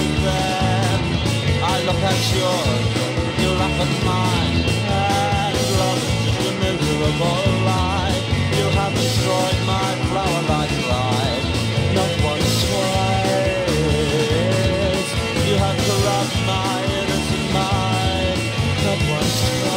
then I look at yours, you laugh at mine, and love is just a miserable lie. You have destroyed my flower-like life, not once, twice. You have corrupt my innocent mind, not once,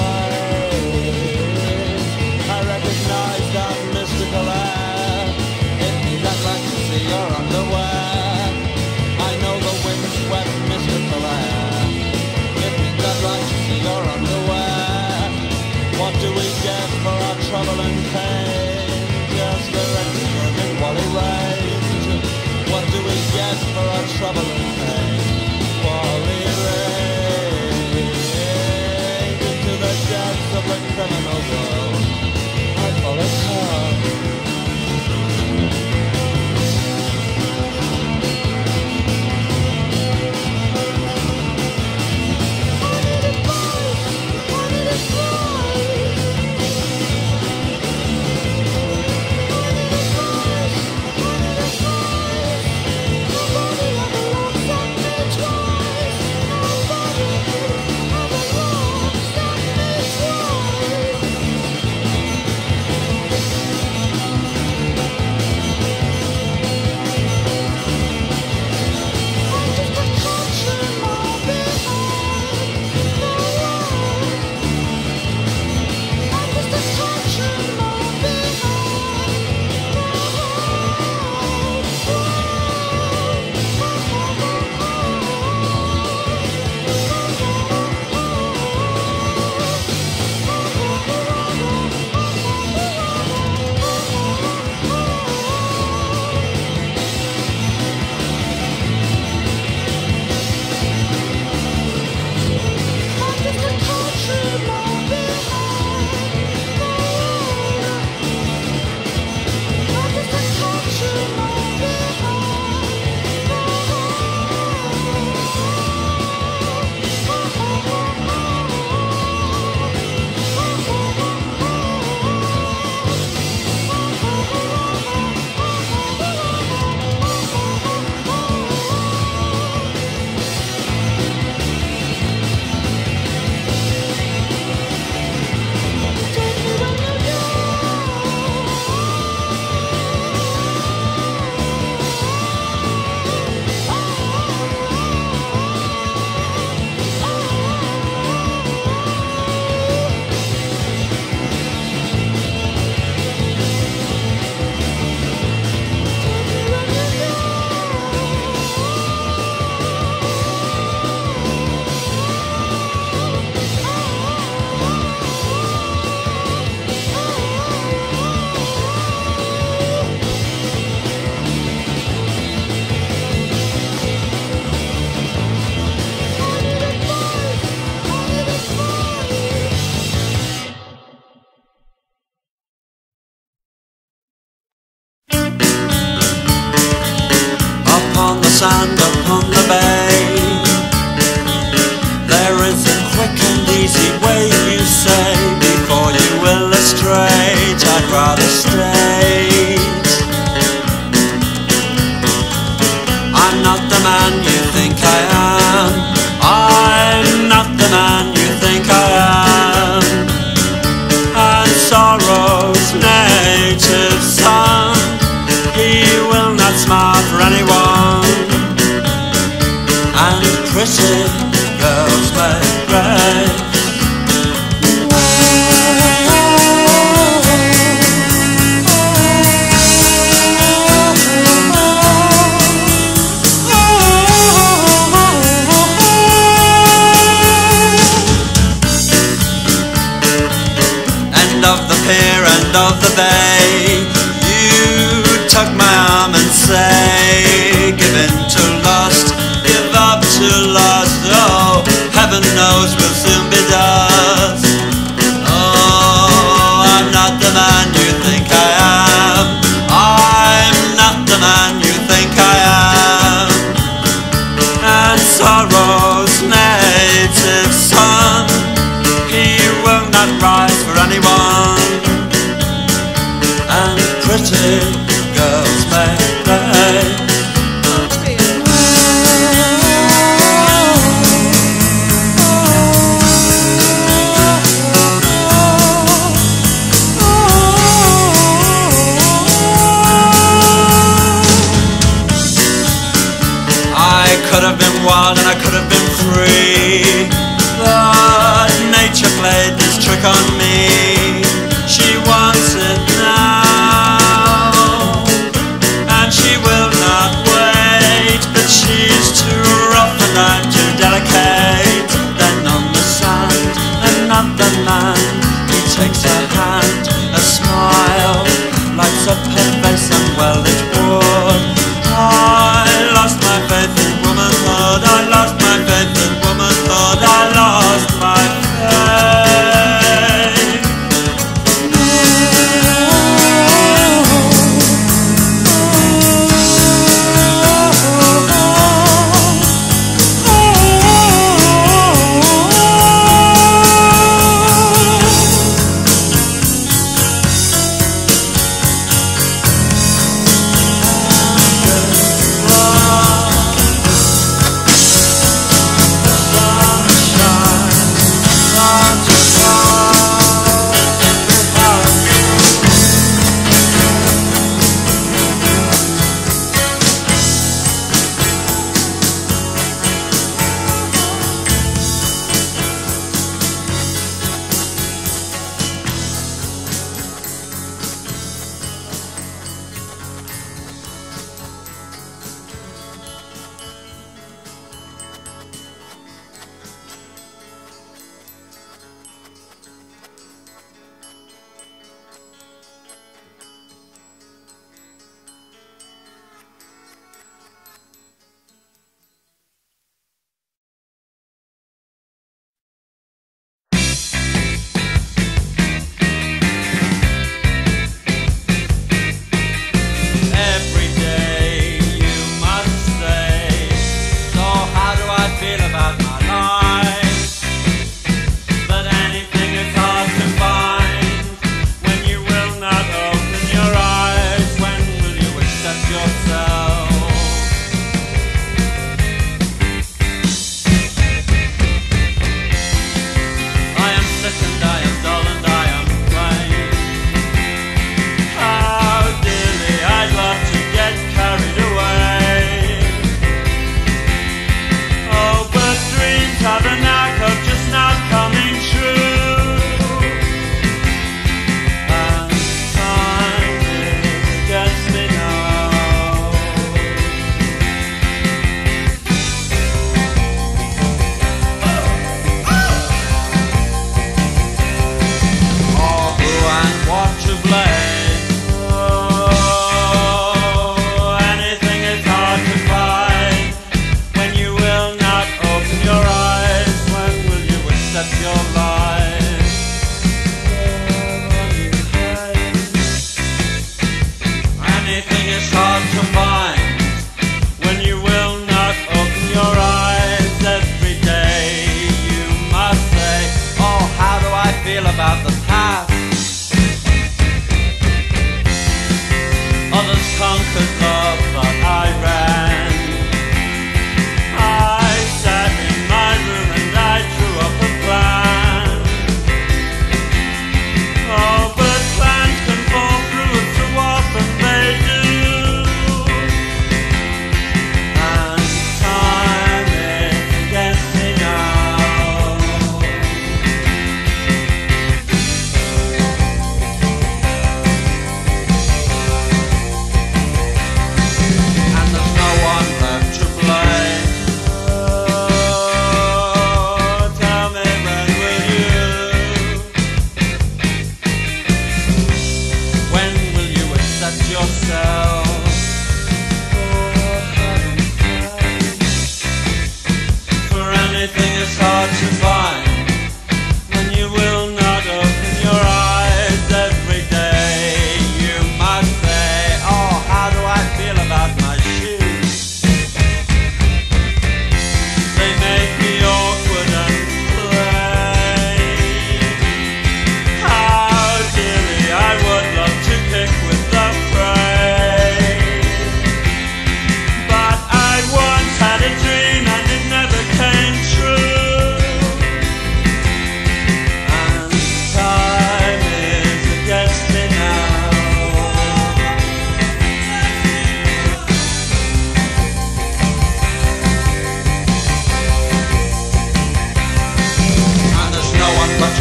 twice. I recognize that mystical air. It means I'd like to see your underwear. I know the windswept mystical air. It means I'd like to see your underwear. What do we get for our trouble and pain? Just a register in Wally Range. What do we get for our trouble and pain? Wally Range. Into the depths of the criminal world I follow her. Sand upon the bay, there is a quick and easy way, you say, before you illustrate. I'd rather state I'm not the man you think I am. I'm not the man you think I am. And sorrow's native son, he will not smile for anyone. And pretty girls may rave. End of the pier, end of the bay, you tug my arm and say, give in to lust, give up to lust. Oh, heaven knows we'll soon be dust. Oh, I'm not the man you think I am. I'm not the man you think I am. And sorrow's native son, he will not rise for anyone. And pretty girls may play. I could have been free, but nature played this trick on me. She wants it now, and she will not wait, but she's too rough and I'm too delicate. Then on the sand, another man, he takes her hand, a smile lights up her face and well it would. I lost my faith in womanhood, I lost my faith in womanhood, I lost my faith.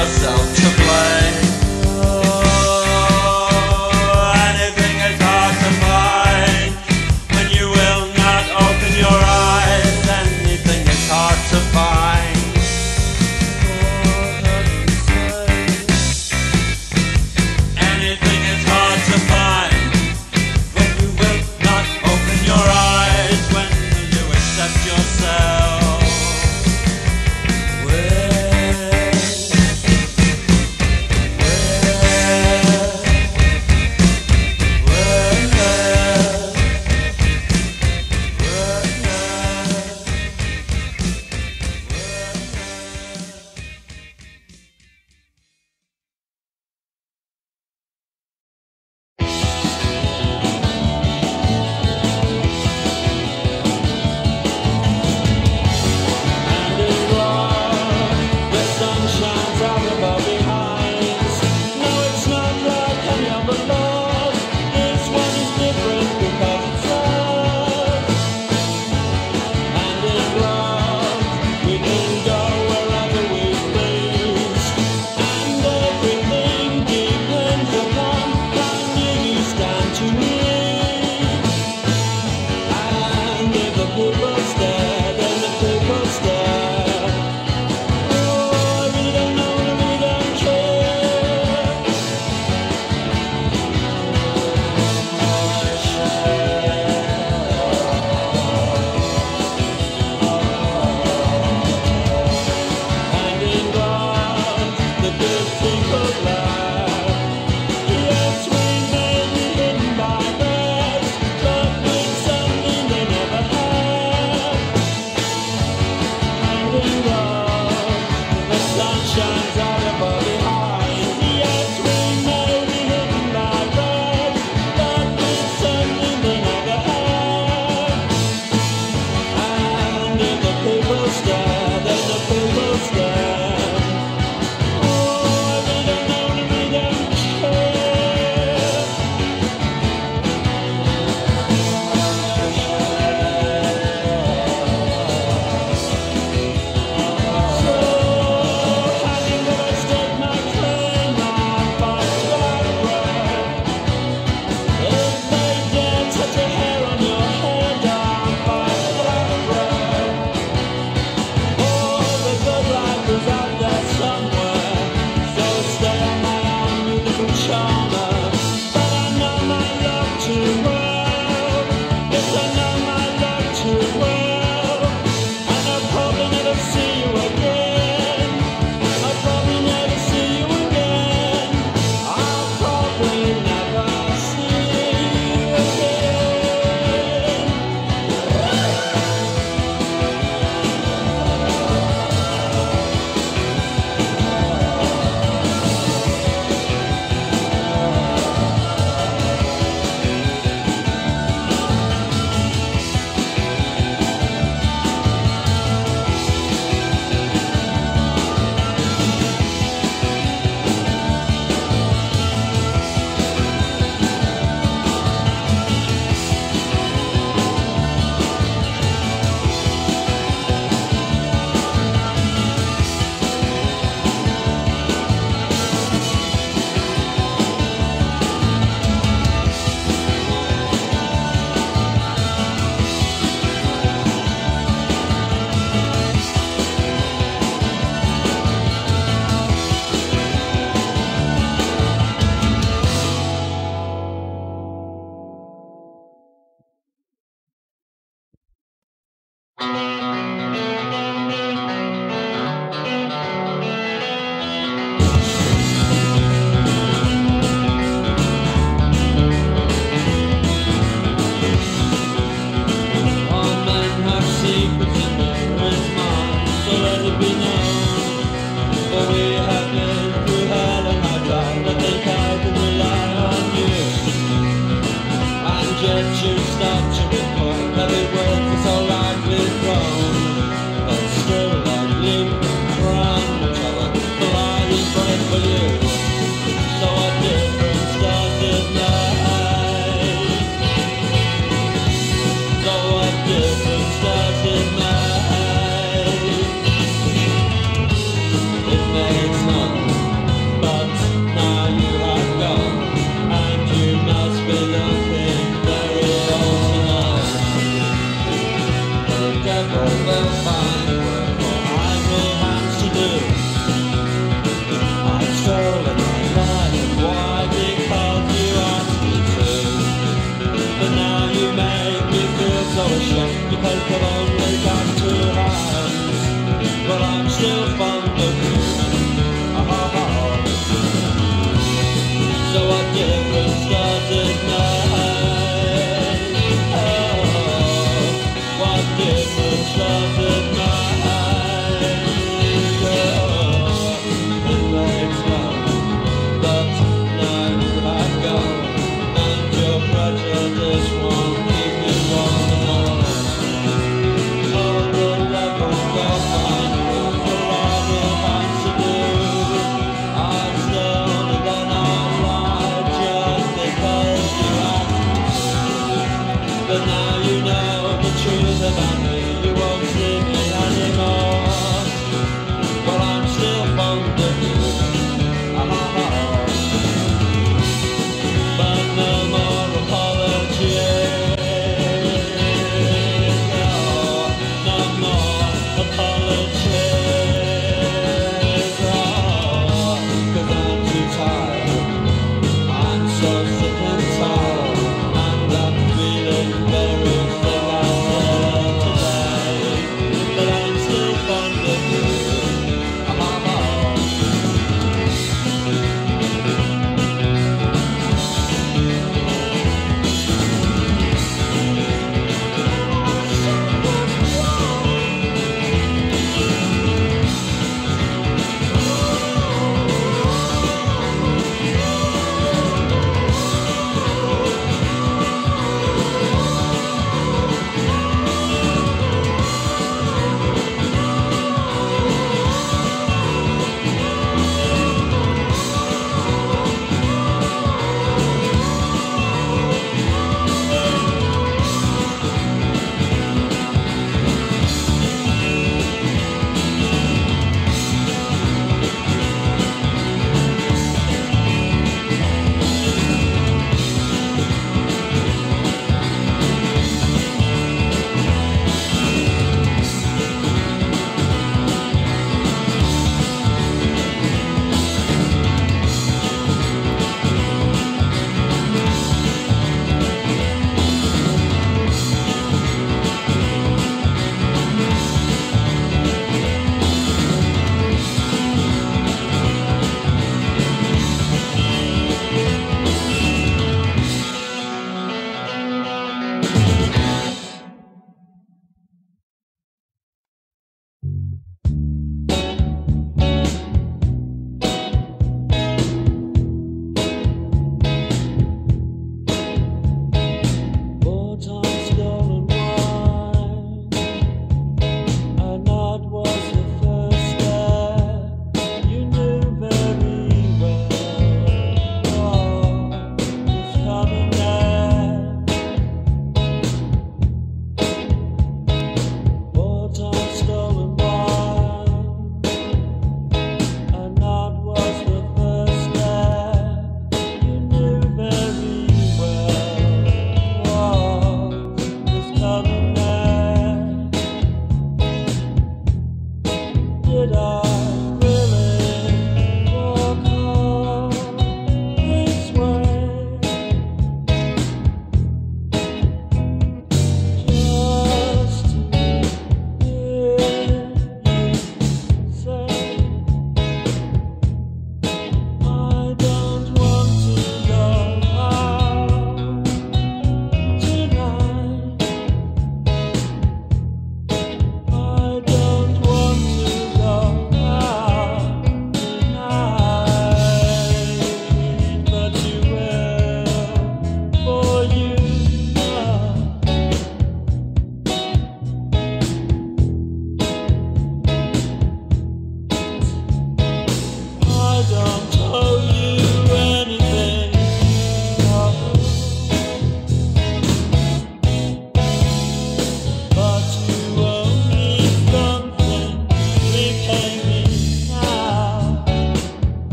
yourself to blame. Anything is hard to find when you will not open your eyes. Anything is hard to find. Anything is hard to find when you will not open your eyes. When you accept yourself.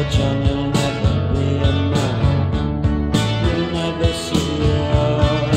John, you'll never be a man. You'll never see your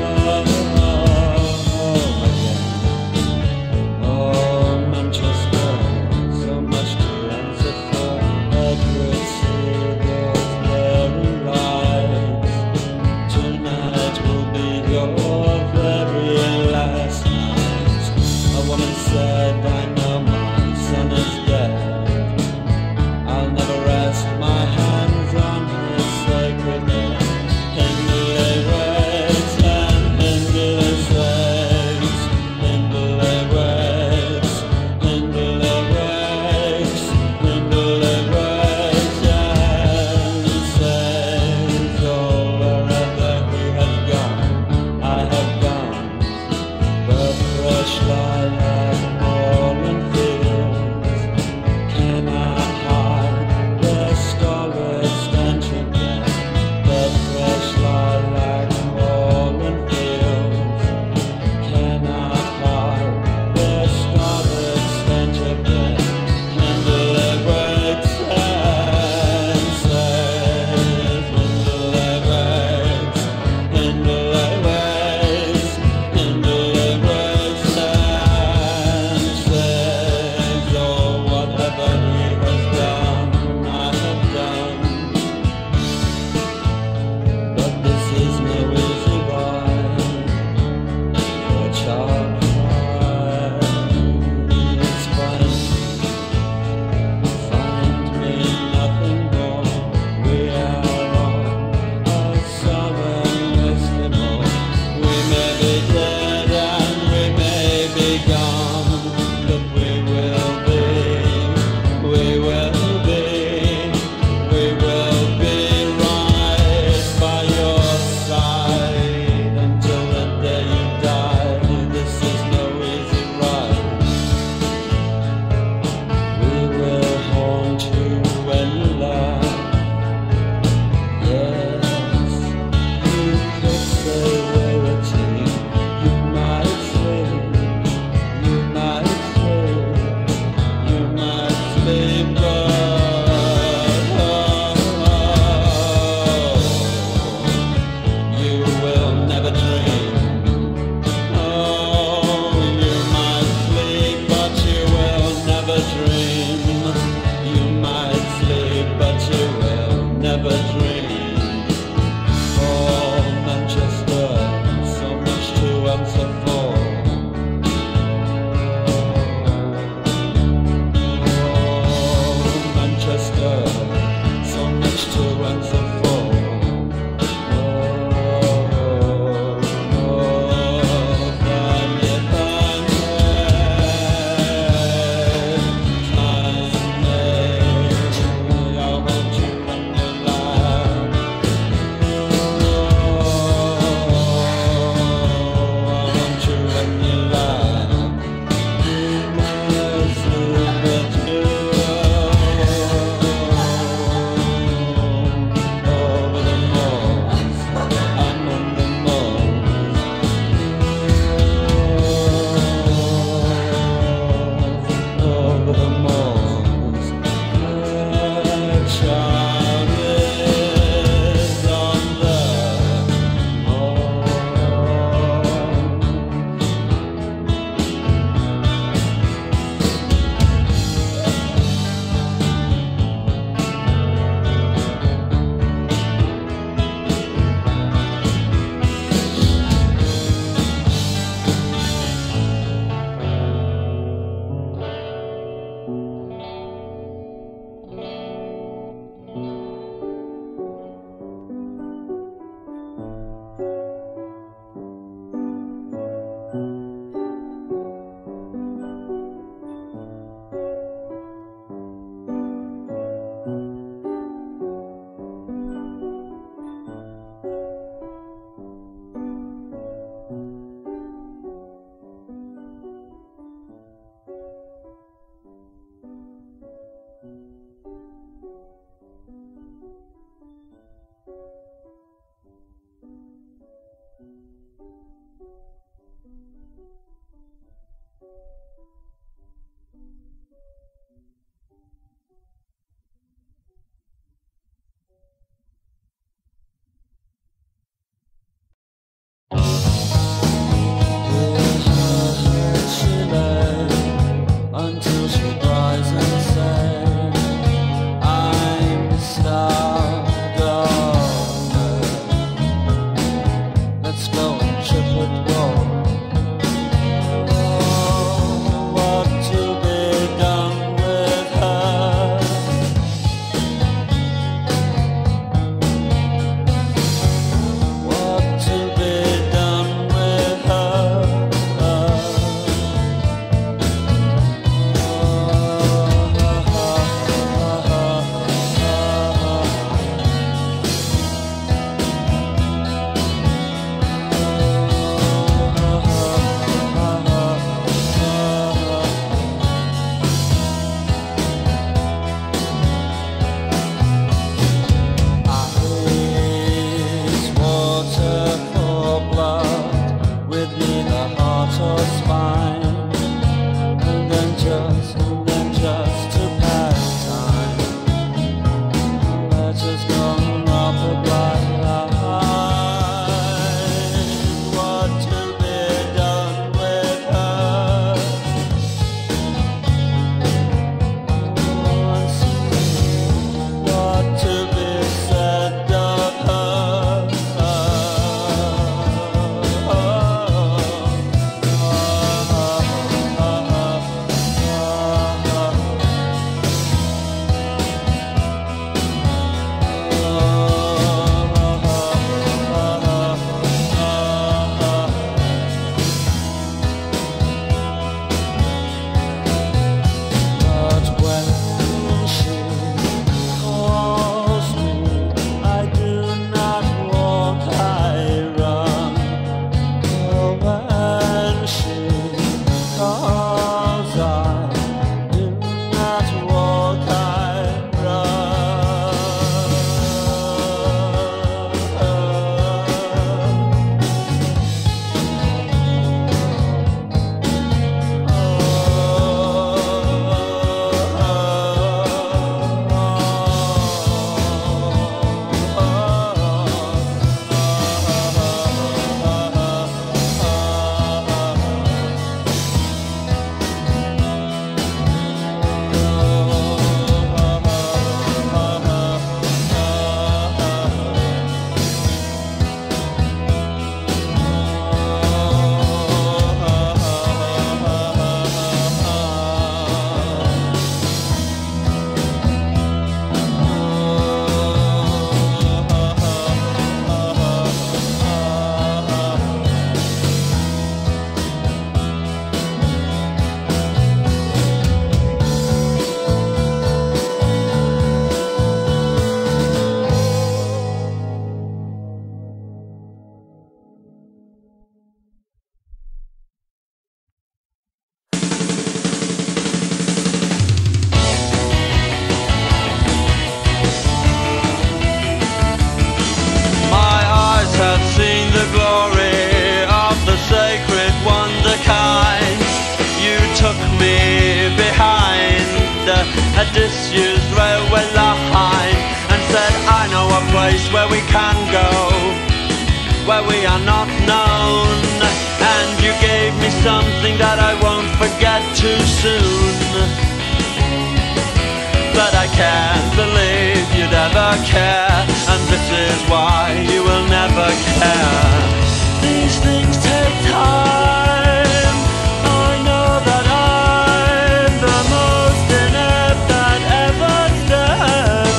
home again. Oh, Manchester, so much to answer for. I could see those very lights. Tonight will be your very last night. A woman said, I know my son is dead. I'll never rest my hands on his sacred head. Hindley waits and Hindley saves. Hindley waits, Hindley waits, Hindley waits and saves. Oh, wherever he has gone, I have gone. The fresh lilac moorland fields cannot hide the scarlet stench of death. The fresh lilac moorland fields cannot hide the scarlet stench of death. Hindley waits and says, Hindley waits, Hindley waits, Hindley waits and says, oh, whatever he has done, I have done. But this is no easy ride for a child cries. Find me nothing more. We are on a solemn Eskimo. We may be dead and we may be gone, but we will be right by your side until the day you die. This is no easy ride. We will haunt you when you lie. Yes, you could say we're a team. You might sleep, you might sleep, you might sleep, but you will never dream. Oh, you might sleep, but you will never dream. You might sleep, but you will never dream. Oh, Manchester, so much to answer for. Oh, Manchester, so much to answer for. a disused railway line, and said, I know a place where we can go, where we are not known. And you gave me something that I won't forget too soon. But I can't believe you'd ever care, and this is why you will never care. These things take time. I know that I'm the most inept that ever stepped.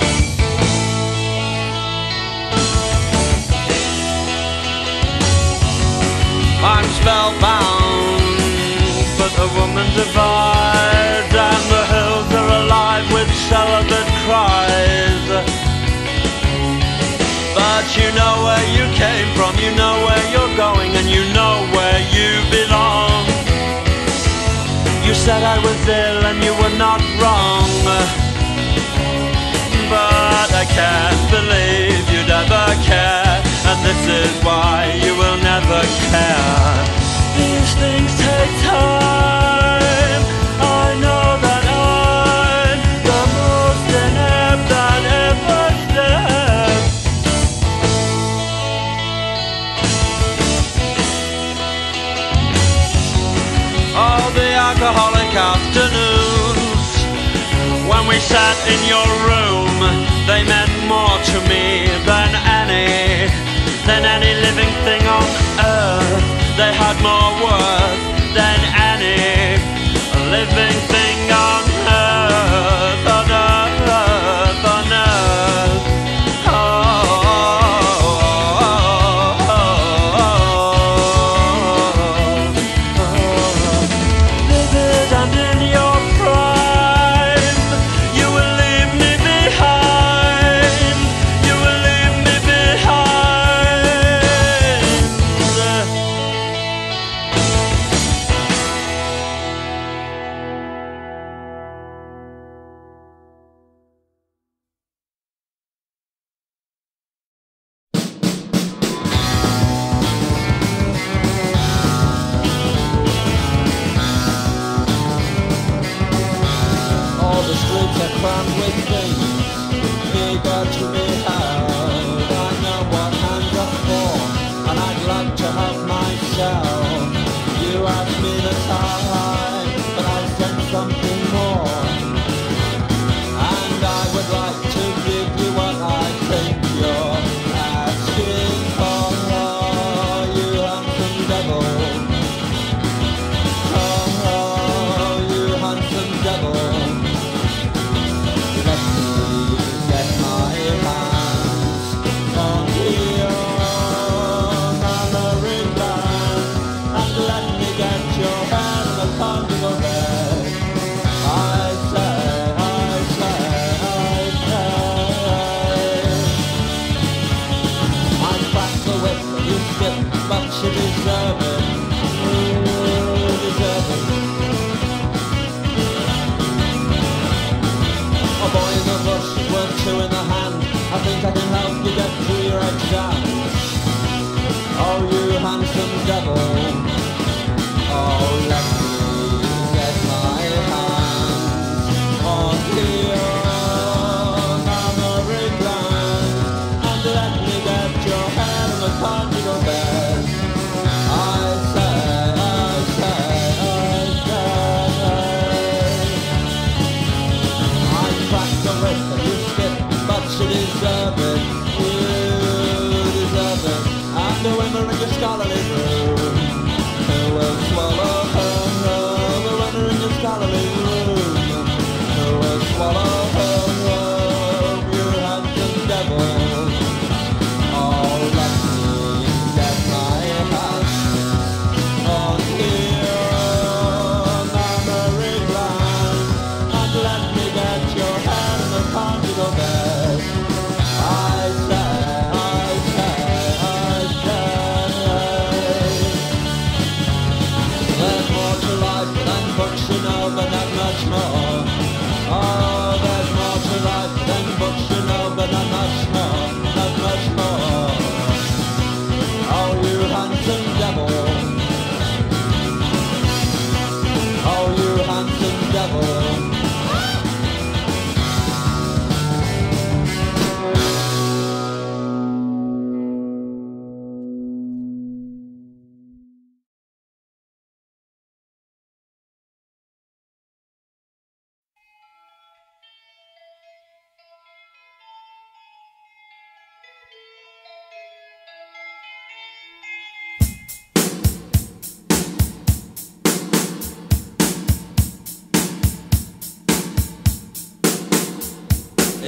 I'm spellbound, but the woman divides, and the hills are alive with celibate cries. But you know where you came from, you know where you're going, and you know where you belong. You said I was ill and you were not wrong, but I can't believe you'd ever care, and this is why you will never care. These things take time. I know that I'm the most inept that ever stepped. All the alcoholic afternoons when we sat in your room, they meant more to me than any living thing on earth. They had more worth than any living thing on earth, on earth, on earth. Oh, oh, oh, oh. Vivid and in your prime, you will leave me behind. You will leave me behind. All the streets are crammed with things eager to be held. I know what hands are for, and I'd like to have myself. You asked me the time, but I said something more. And I would like to give you what I think you're asking for, you handsome devil. Oh, you handsome devil. Let me get my hands on your memory band, and let me get your hand on the conjugal bed. I say, I say, I say. I crack the whip and you skip, but you deserve it. You deserve it. A boy in the bush, worth two in the hand. I think I can help you get through your exams. Oh, you handsome devil. Oh, let me get my hands on your memory gland, and let me get your head on the conjugal bed. I say, I say, I say. I crack the whip and you skip, but you deserve it. You deserve it. And the women in your scholarly room who will swallow her.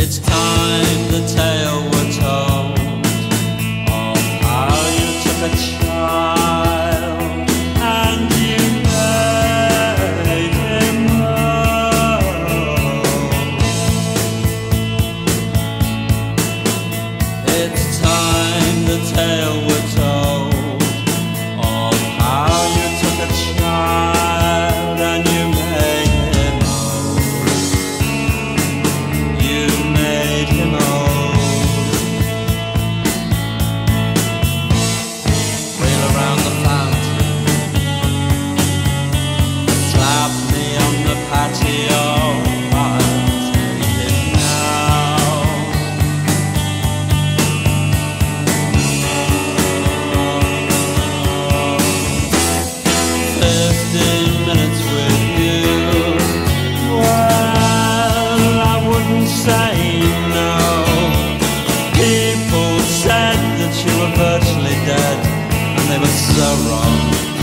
It's time the tale were told of how you took a child and you made him old. It's time the tale were told of how you took a child and you made him old. You made him old. Wheel around the fountain, slap me on the patio. I'll take it now. 15 minutes with you. Well, I wouldn't say no. People said that you were virtually dead, and they were so wrong.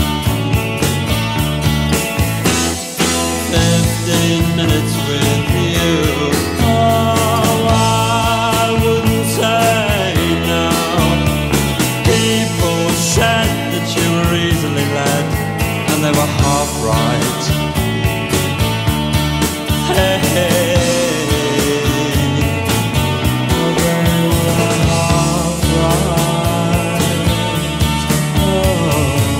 15 minutes with you. Oh, I wouldn't say no. People said that you were easily led, and they were half right. Hey, oh, they were half right. Oh.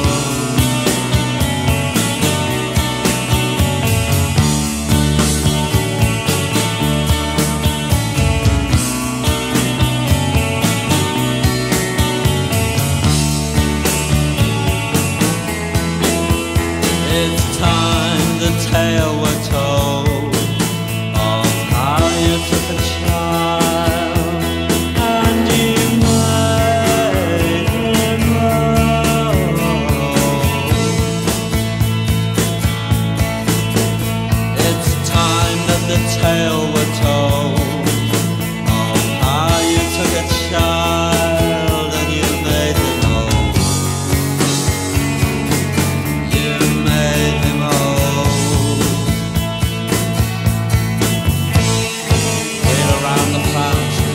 It's time the tale were told of how you took a child and you made him old. It's time that the tale were told of how you took a child and you made him old. You made him old. Wheel around the fountain,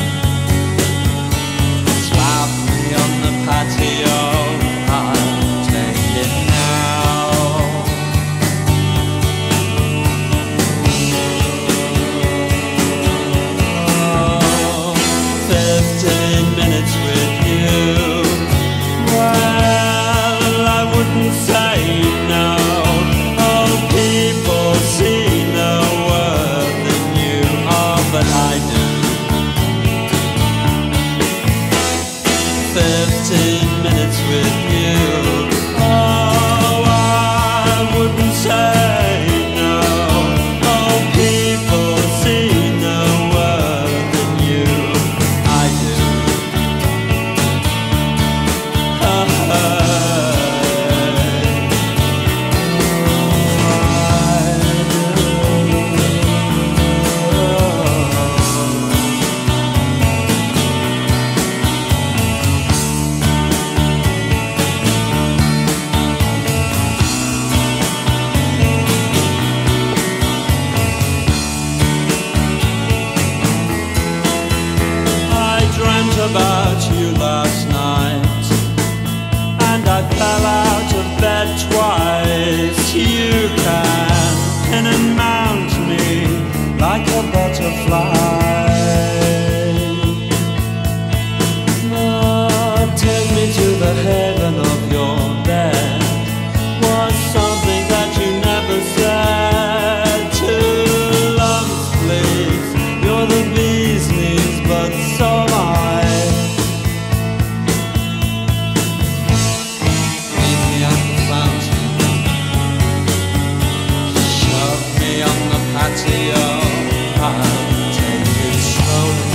slap me on the patio. I'll take it now. 15 minutes with you. Well, I wouldn't say no. Oh, people see no worth in you. Oh, but I do. 15 minutes with you. Oh, I wouldn't say no. Oh, people see no worth in you. I do. I dreamt about you last night, and I fell out of bed twice. You can pin and mount me like a butterfly. Oh, take me to the heaven of your bed was something that you never said. Two lumps, please. You're the bee's knees, but so am I. Meet me at the fountain, shove me on the patio. I'll take it slowly.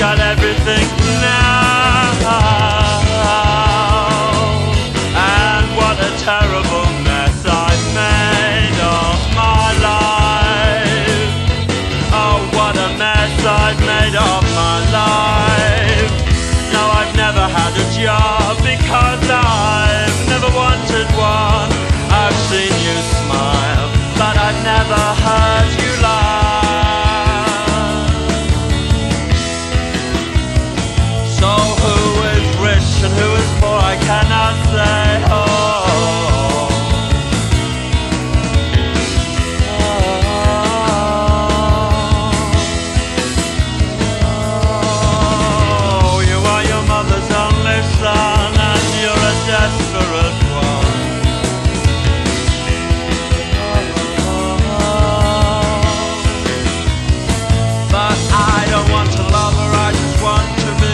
got everything now, and what a terrible mess I've made of my life. Oh, what a mess I've made of my life. No, I've never had a job because I've never wanted one. I've seen you smile, but I've never heard you laugh. So who is rich and who is poor, I cannot say. Son, and you're a desperate one. But I don't want to love her, I just want to be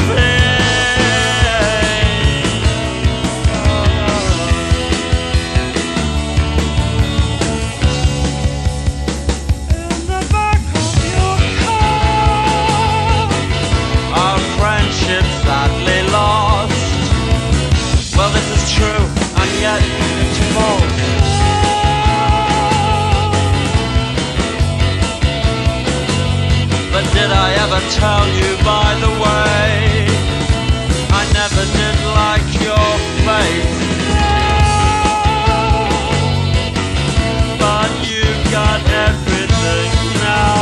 in the back of your car, our friendship sadly lost. Well, this is true, and yet it's false. But did I ever tell you, by the way, I never did like your face. But you got everything now.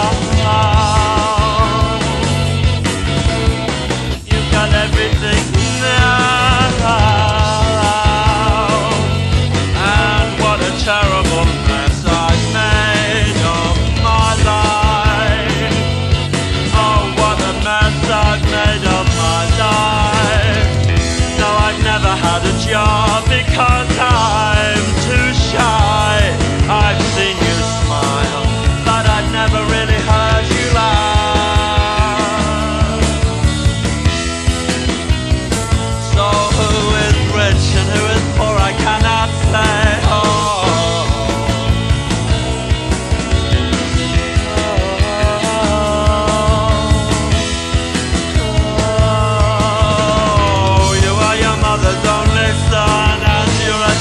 You got everything now. Terrible mess I've made of my life. Oh, what a mess I've made of my life. No, I've never had a job because I'm too shy. I've seen you smile, but I've never really heard you laugh. So who is rich and who is poor, I cannot say. Son, and you're a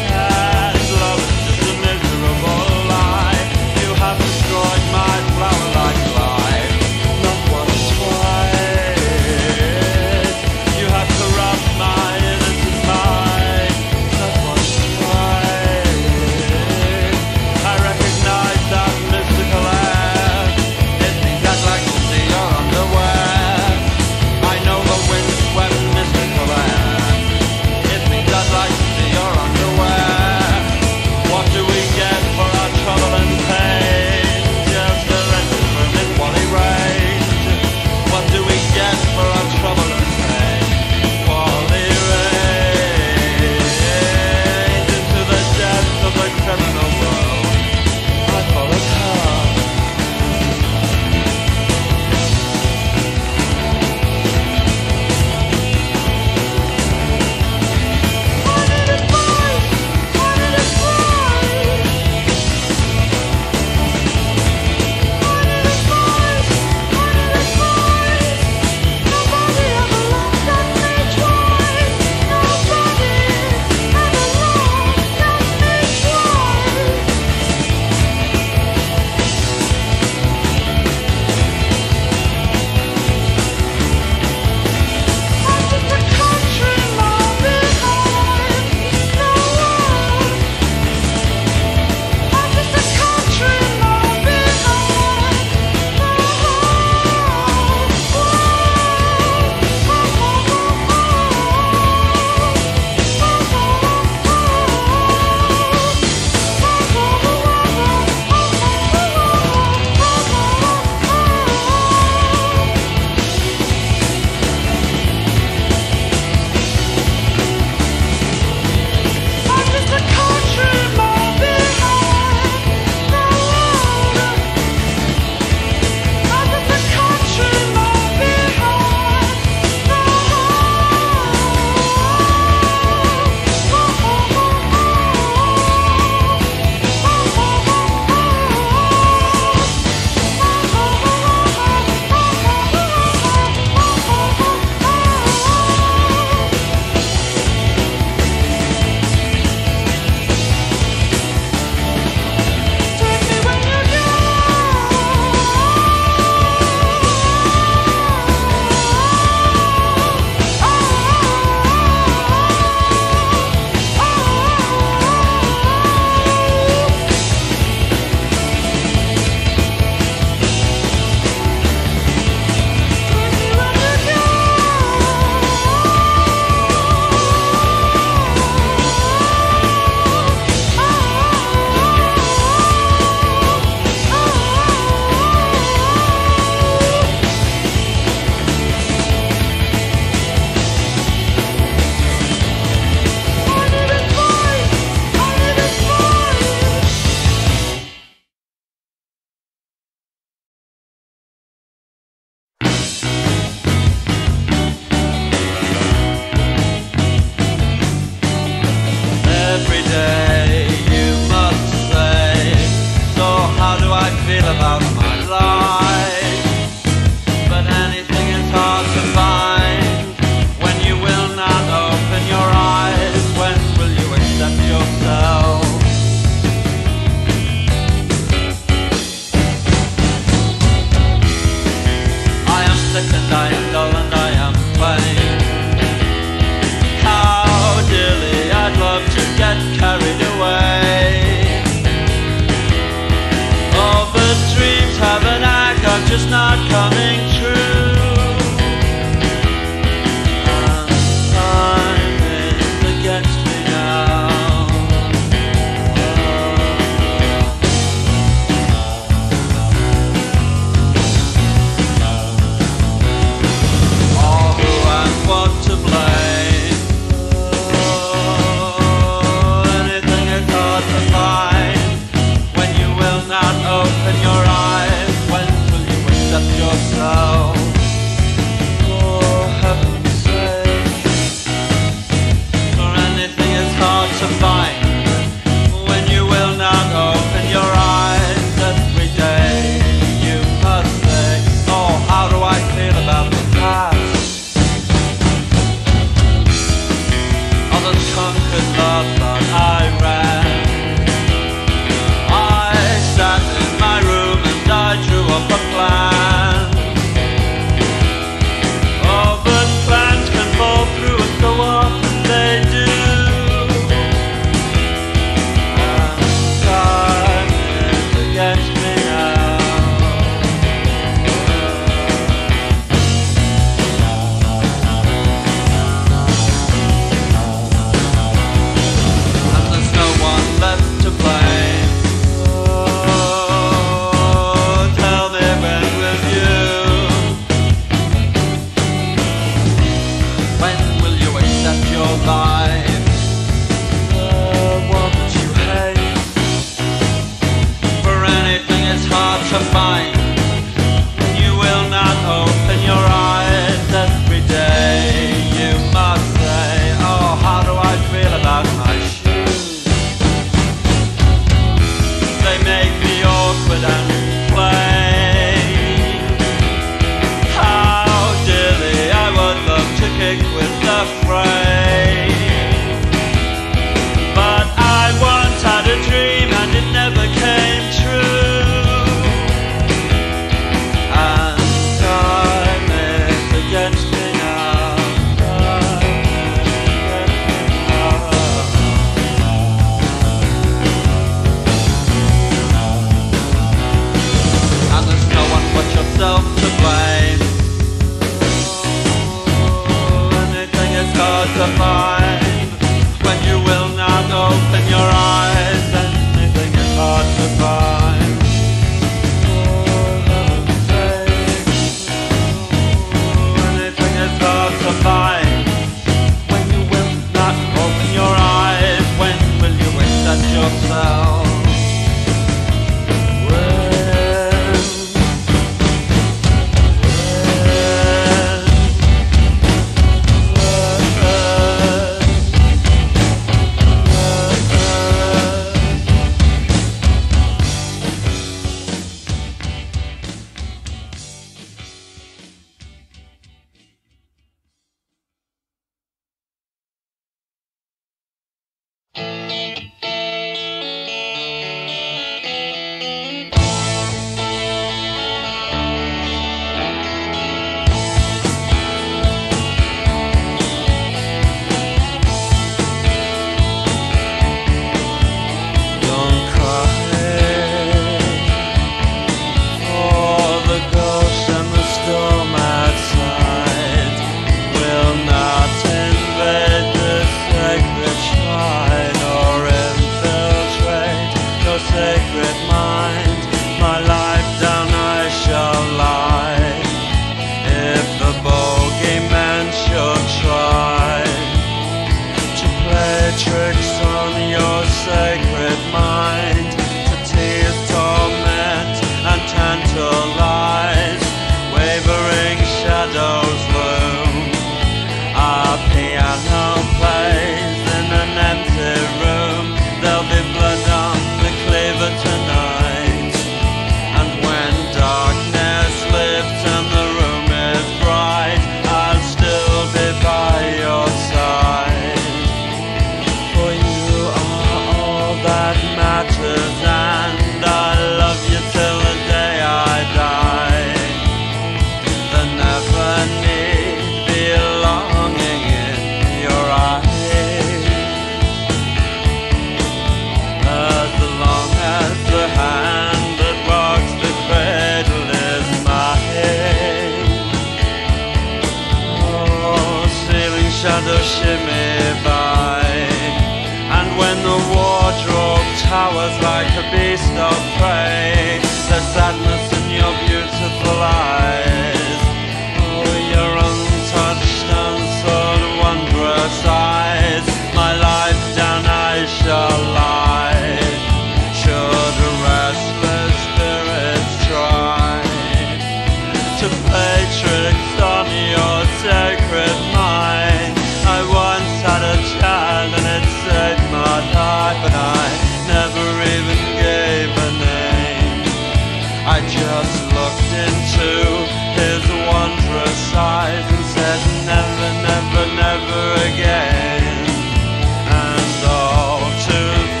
shimmy by. And when the wardrobe towers like a beast of prey, there's sadness in your beautiful eyes. Oh, your untouched, unsold, wondrous eyes. My life down I shall lie, should a restless spirit try to play tricks on your sacred mind. I once had a child and it saved my life, but I never even gave a name. I just looked into his wondrous eyes and said never, never, never again. And all to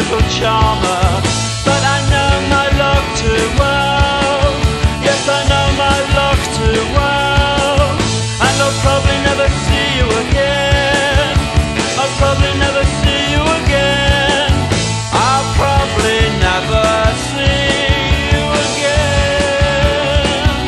little charmer. But I know my luck too well. Yes, I know my luck too well. And I'll probably never see you again. I'll probably never see you again. I'll probably never see you again.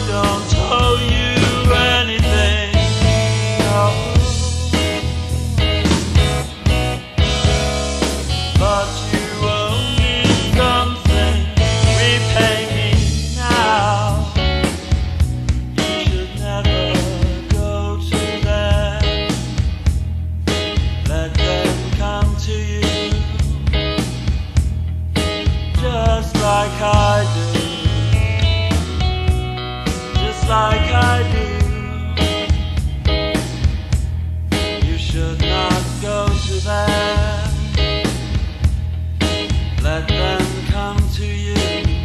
don't owe you anything, no. But you owe me something, repay me now. You should never go to them, let them come to you, just like I do. Like I do. You should not go to them, let them come to you,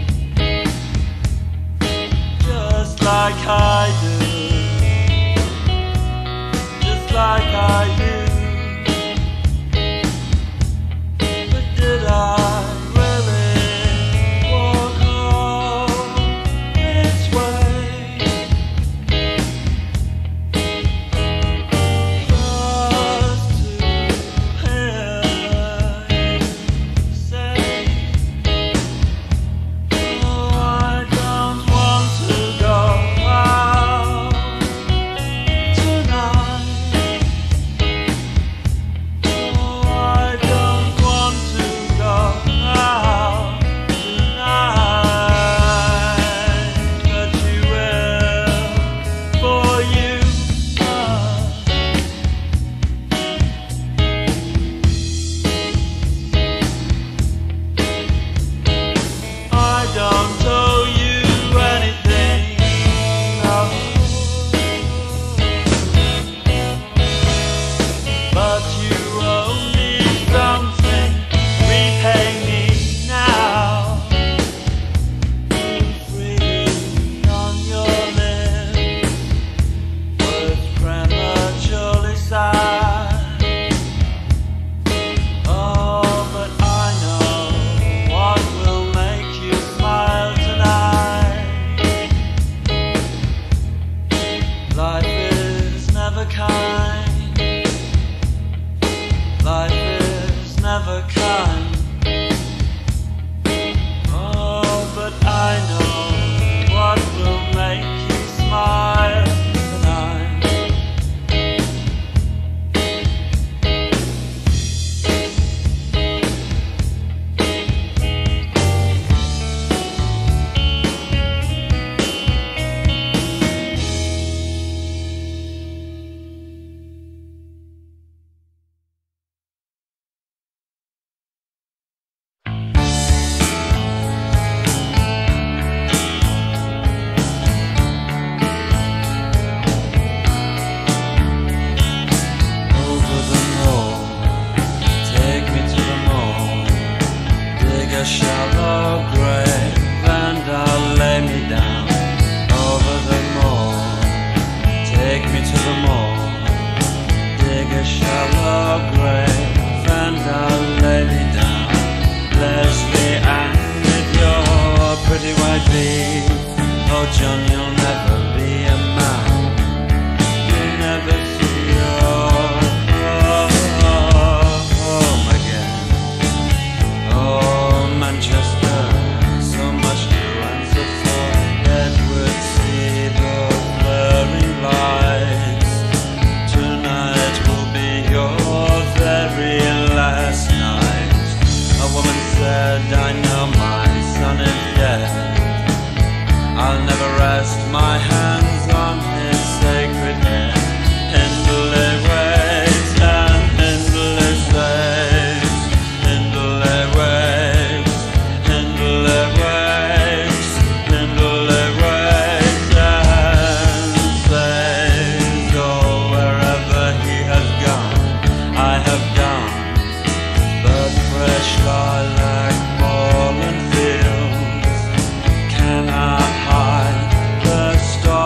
just like I do, just like I do. But did I don't owe you anything, no. But you owe me something, repay me now. Freely on your lips, words prematurely sighed. Oh, but I know what will make you smile tonight. Life is never kind. Life is never kind. Oh, but I know what will make you smile tonight. A shallow grave and I'll lay me down over the moor. Take me to the moor, dig a shallow grave and I'll lay me down. Leslie Ann with your pretty white beard. Oh John, you'll never be a man. You'll never see your home again. Oh Manchester, so much to answer for. Edward, see the blurring lights. Tonight will be your very last night. A woman said, I know my son is dead. I'll never rest my hands on his sacred head. Hindley waves and Hindley saves, Hindley waves, Hindley waves, Hindley waves and saves. Oh, wherever he has gone, I have gone. But fresh lilac fallen fields cannot hide the star.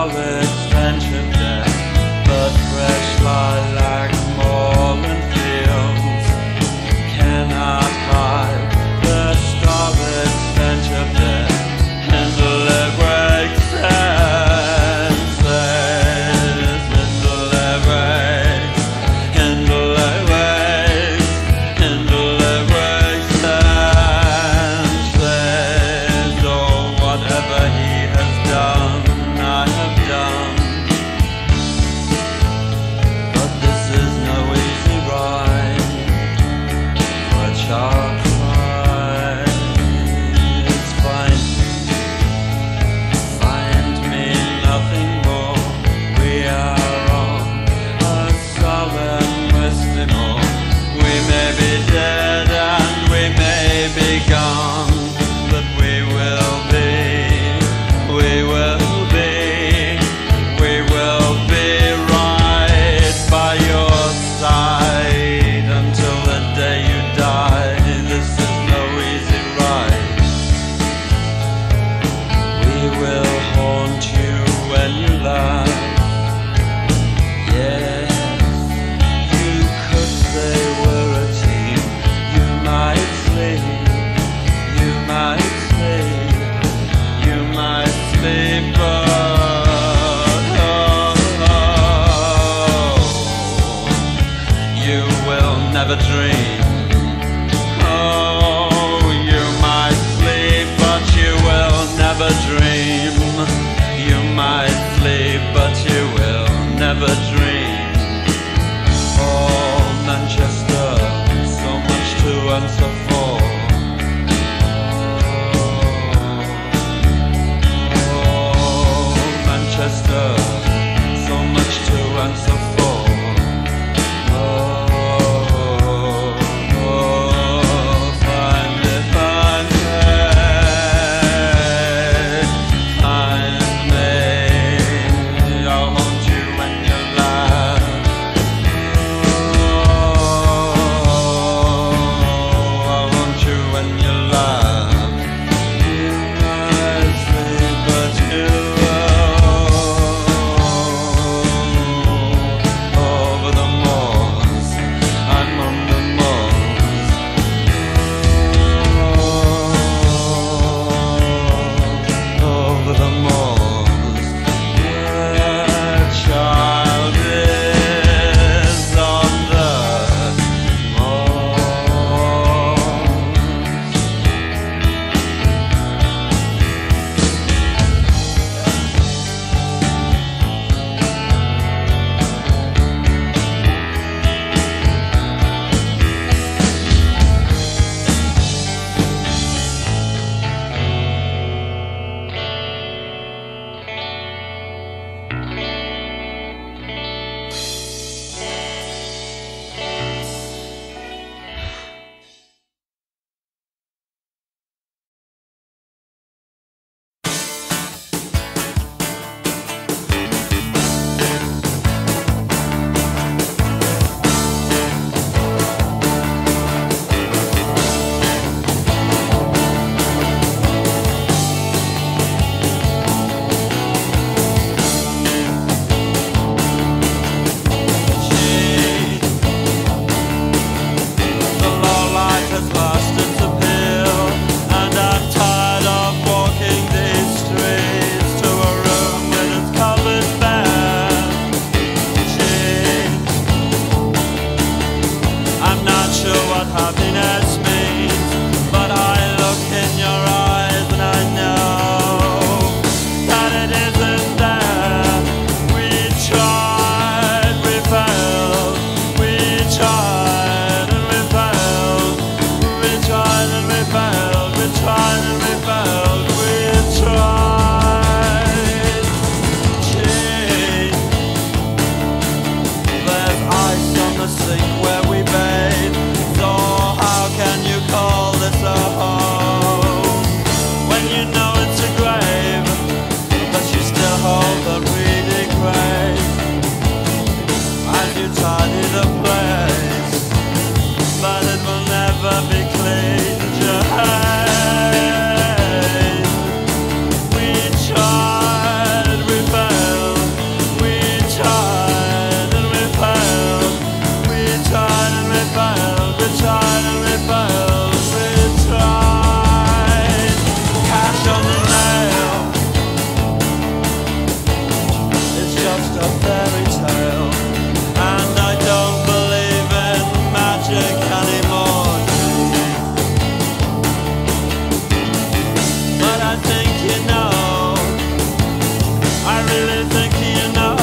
really think you know.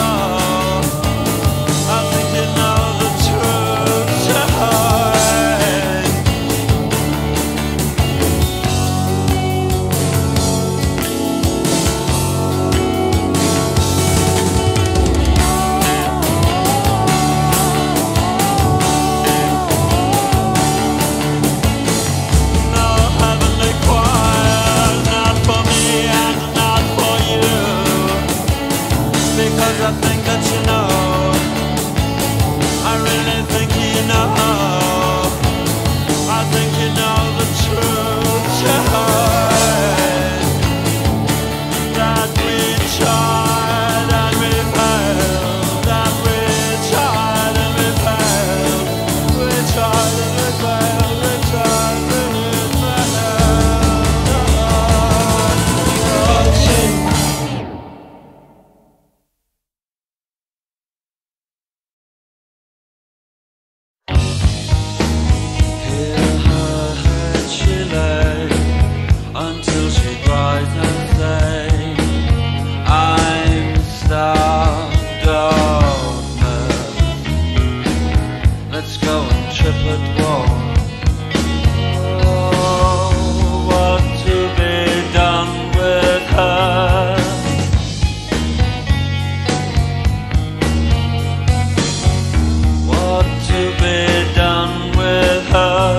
I think you know the truth. No heavenly choir, not for me and not for you, because I think that you know. I really think you know. I think you know the truth. That we tried and we failed. That we tried and we failed. We tried and we failed. We tried and we Hear her head she lay until she cries and say, I'm starved of nerve. Let's go and trip at war. Oh, what to be done with her? What to be done with her?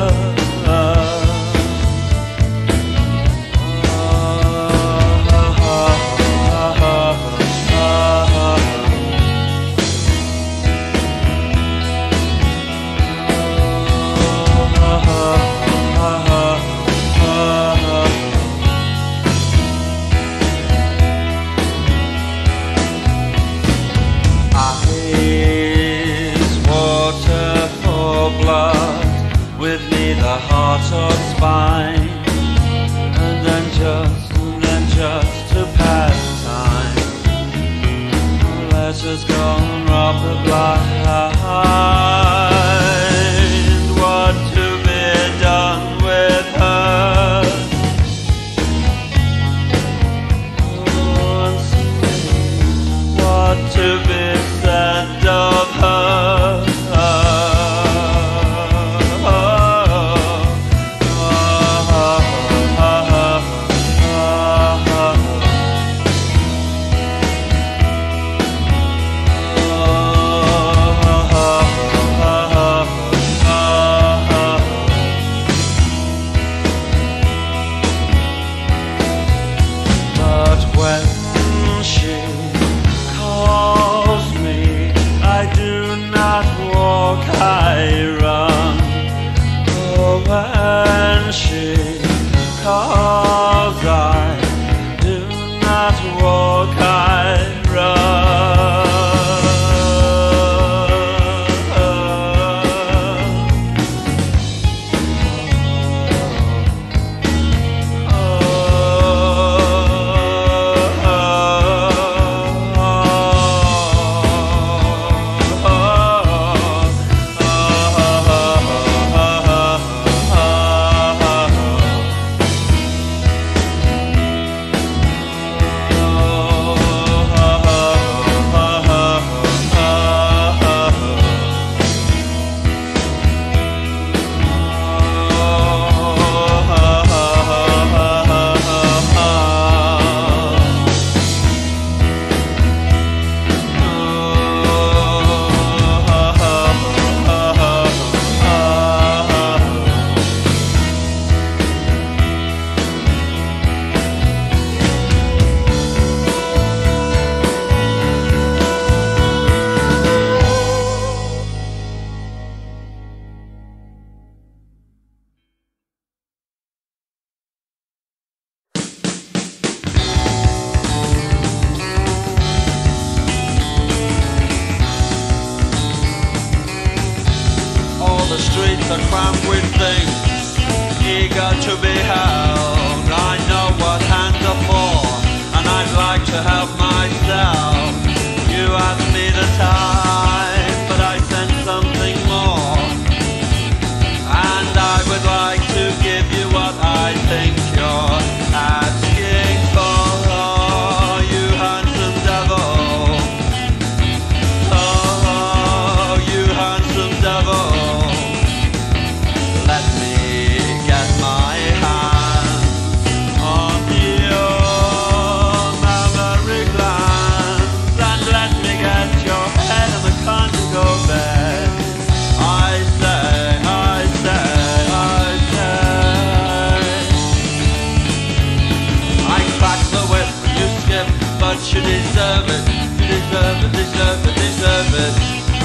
Eyes water for blood, with neither heart or spine, and then just to pass time, let us go and rob the blind. What to be done with her? Oh, and see what to be said of her. But when she calls me, I do not walk, I run. Oh, when she calls, I do not walk, I run. The streets are crammed with things, eager to be held. I know what hands are for, and I'd like to help myself. You asked me the time, but I sent something more, and I would like to give you what I think you're asking for. You handsome devil, but you deserve it. You deserve it, deserve it, deserve it.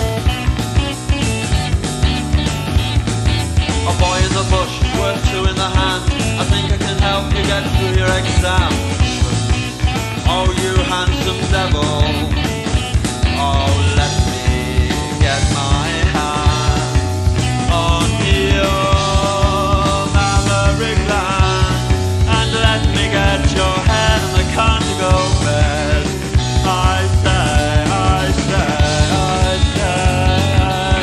A boy in the bush, worth two in the hand. I think I can help you get through your exam. Oh, you handsome devil. Oh, let me get my hand on your mammary gland, and let me get your head on the conjugal bed. I say, I say, I say.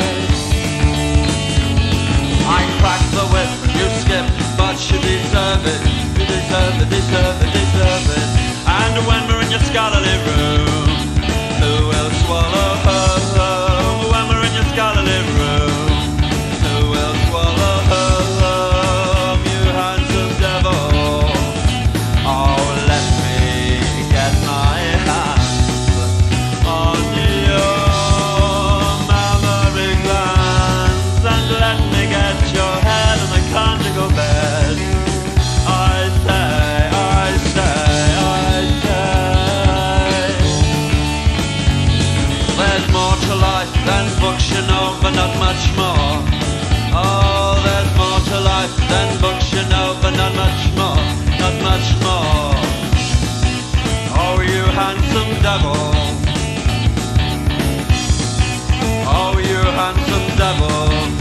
I cracked the whip and you skipped, but you deserve it. You deserve it, deserve it, deserve it. And when we're in your scholarly room, who will swallow her? When we're in your scholarly room, who will swallow her? You handsome devil. Oh, let me get my hands on your mammary glands, and let me get your head on the conjugal bed. I say, I say, I say. There's more to life than books, you know, but not much more. Oh, there's more to life than books, you know, but not much more, not much more. Oh, you handsome devil. Oh, you handsome devil.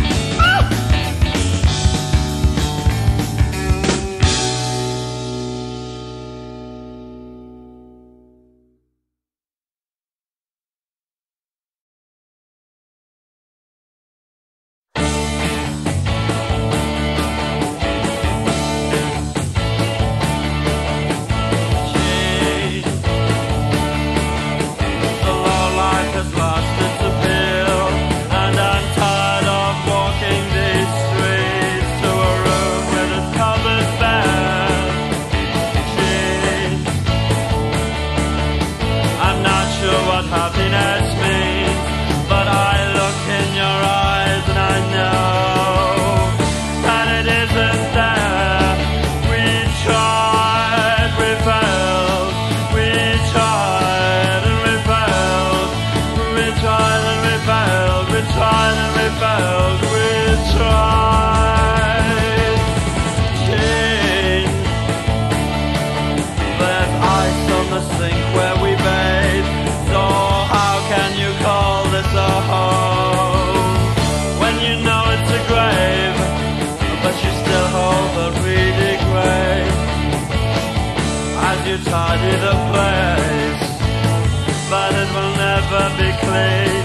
Happiness means, but I look in your eyes and I know that it isn't there. We tried, we failed. We tried and we failed. We tried and we failed. We tried and we failed. We tried. Change. There's ice on the sink where we bathe. So how can you call this a home when you know it's a grave, but you still hold the reedy grave as you tidy the place, but it will never be clean.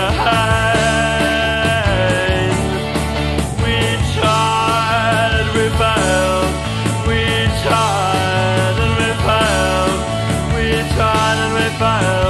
Jane, we tried, we failed. We tried and we failed. We tried and we failed.